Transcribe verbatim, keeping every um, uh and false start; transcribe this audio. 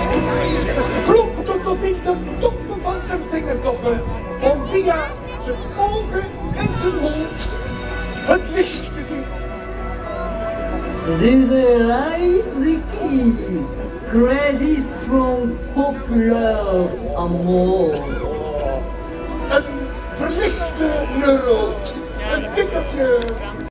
Klopte tot in de toppen van zijn vingertoppen, om via zijn ogen en zijn mond het licht te zien. This is the key. Crazy, strong, popular, amor. Een verlichte neuroot, een dikke kleur.